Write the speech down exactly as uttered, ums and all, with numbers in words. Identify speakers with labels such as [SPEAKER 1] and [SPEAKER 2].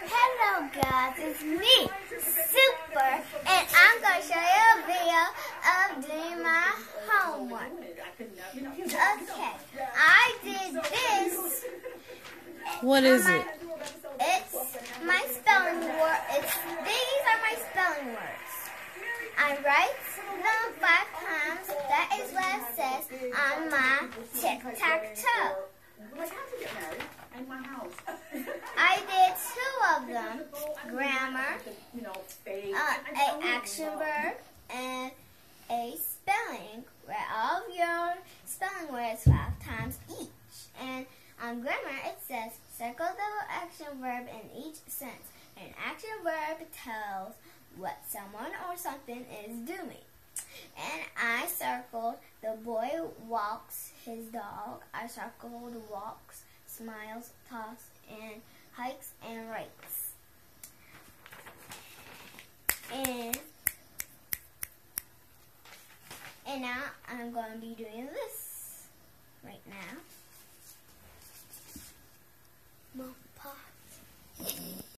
[SPEAKER 1] Hello guys, it's me, Super, and I'm going to show you a video of doing my homework. Okay, I did this.
[SPEAKER 2] What is it?
[SPEAKER 1] It's my spelling word. It's, these are my spelling words. I write them five times. That is what it says on my tic-tac-toe.
[SPEAKER 3] What time to get married? In my house.
[SPEAKER 1] I did two of them. Grammar,
[SPEAKER 3] You know, fake.
[SPEAKER 1] uh, a action verb, and a spelling. Write all of your spelling words five times each. And on grammar, it says circle the action verb in each sentence. An action verb tells what someone or something is doing. And I circled the boy walks his dog. I circled walks, smiles, talks, and hikes and writes. And and now I'm going to be doing this right now.